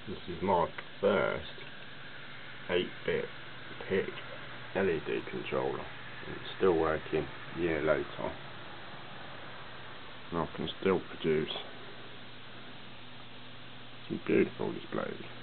This is my first 8-bit PIC LED controller. It's still working a year later. And I can still produce some beautiful displays.